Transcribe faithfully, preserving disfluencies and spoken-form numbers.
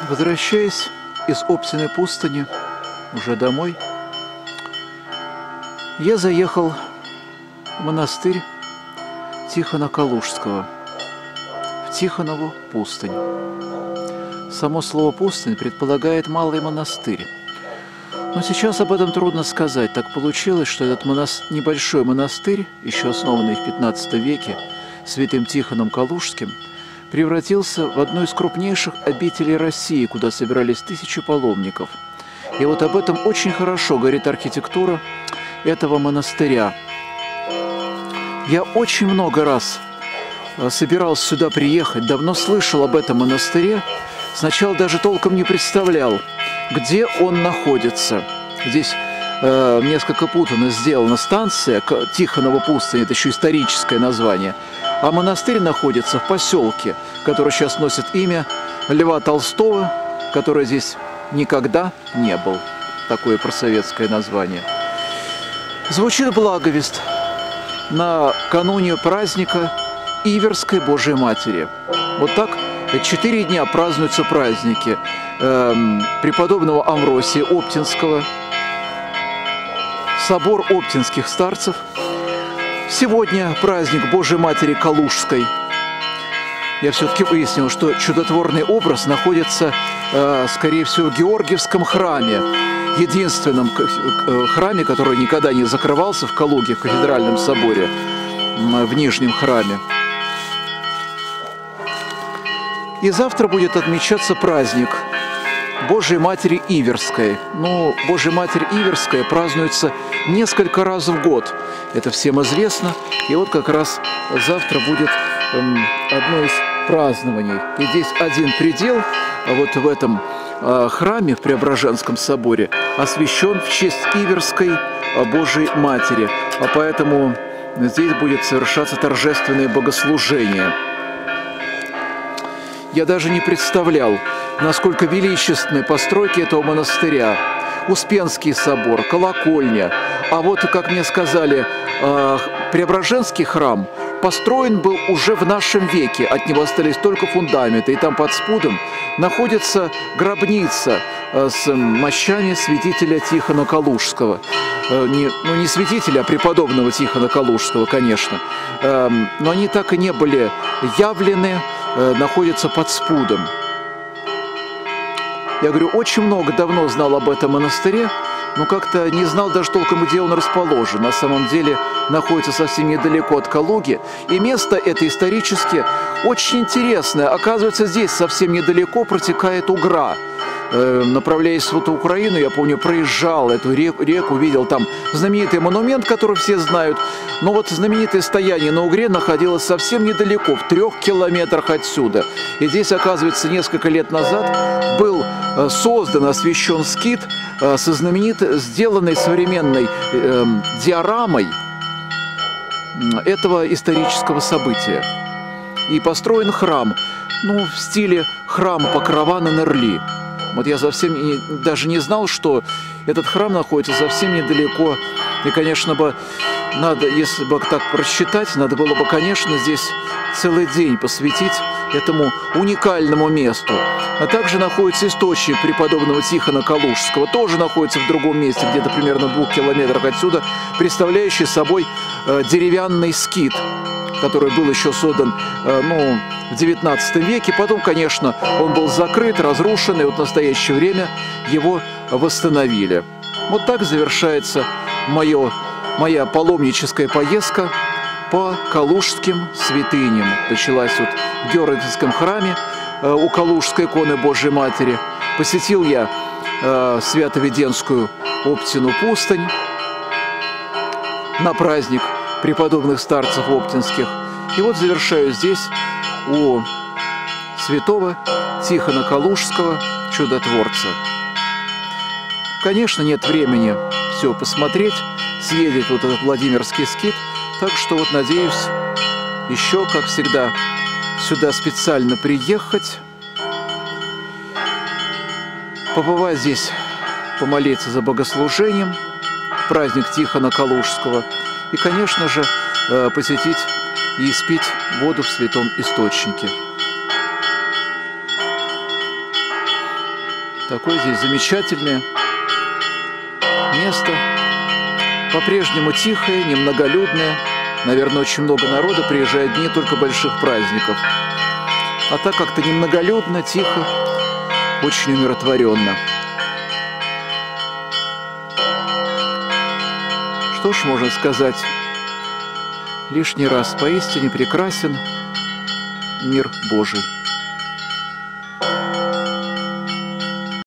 Возвращаясь из Оптиной пустыни уже домой, я заехал в монастырь Тихона Калужского, в Тихонову пустынь. Само слово «пустынь» предполагает малый монастырь. Но сейчас об этом трудно сказать. Так получилось, что этот монас... небольшой монастырь, еще основанный в пятнадцатом веке святым Тихоном Калужским, превратился в одну из крупнейших обителей России, куда собирались тысячи паломников. И вот об этом очень хорошо говорит архитектура этого монастыря. Я очень много раз собирался сюда приехать, давно слышал об этом монастыре, сначала даже толком не представлял, где он находится. Здесь э, несколько путано сделана станция Тихонова пустыня, это еще историческое название, а монастырь находится в поселке, который сейчас носит имя Льва Толстого, который здесь никогда не был. Такое просоветское название. Звучит благовест накануне праздника Иверской Божией Матери. Вот так четыре дня празднуются праздники э, преподобного Амвросия Оптинского, собор оптинских старцев. Сегодня праздник Божией Матери Калужской. Я все-таки выяснил, что чудотворный образ находится, э, скорее всего, в Георгиевском храме, единственном храме, который никогда не закрывался в Калуге, в кафедральном соборе, в Нижнем храме. И завтра будет отмечаться праздник Божией Матери Иверской. Ну, Божья Матерь Иверская празднуется несколько раз в год. Это всем известно. И вот как раз завтра будет эм, одно из празднований. И здесь один предел, вот в этом э, храме, в Преображенском соборе, освящен в честь Иверской э, Божией Матери. А поэтому здесь будет совершаться торжественное богослужение. Я даже не представлял, насколько величественны постройки этого монастыря. Успенский собор, колокольня. А вот, как мне сказали, Преображенский храм построен был уже в нашем веке. От него остались только фундаменты. И там под спудом находится гробница с мощами святителя Тихона Калужского. Не, ну, не святителя, а преподобного Тихона Калужского, конечно. Но они так и не были явлены, находятся под спудом. Я говорю, очень много давно знал об этом монастыре, но как-то не знал даже толком, где он расположен. На самом деле находится совсем недалеко от Калуги. И место это исторически очень интересное. Оказывается, здесь совсем недалеко протекает Угра. Направляясь в Украину, я помню, проезжал эту реку, реку, видел там знаменитый монумент, который все знают. Но вот знаменитое стояние на Угре находилось совсем недалеко, в трех километрах отсюда. И здесь, оказывается, несколько лет назад был создан, освящен скит со знаменитой, сделанной современной э, диорамой этого исторического события. И построен храм, ну, в стиле храма Покрова на Нерли. Вот я совсем не, даже не знал, что этот храм находится совсем недалеко. И, конечно, бы надо, если бы так просчитать, надо было бы, конечно, здесь целый день посвятить этому уникальному месту. А также находится источник преподобного Тихона Калужского, тоже находится в другом месте, где-то примерно в двух километрах отсюда, представляющий собой э, деревянный скит, который был еще создан э, ну, в девятнадцатом веке. Потом, конечно, он был закрыт, разрушен, и вот в настоящее время его восстановили. Вот так завершается мое, моя паломническая поездка по калужским святыням. Началась вот в Георгиевском храме э, у Калужской иконы Божией Матери. Посетил я э, Свято-Веденскую Оптину пустынь на праздник преподобных старцев оптинских. И вот завершаю здесь у святого Тихона Калужского, чудотворца. Конечно, нет времени все посмотреть, съездить вот этот Владимирский скит, так что вот надеюсь еще, как всегда, сюда специально приехать, побывать здесь, помолиться за богослужением, праздник Тихона Калужского, и, конечно же, посетить и испить воду в святом источнике. Такое здесь замечательное место. По-прежнему тихое, немноголюдное. Наверное, очень много народа приезжает дни только больших праздников. А так как-то немноголюдно, тихо, очень умиротворенно. Что ж можно сказать? Лишний раз поистине прекрасен мир Божий.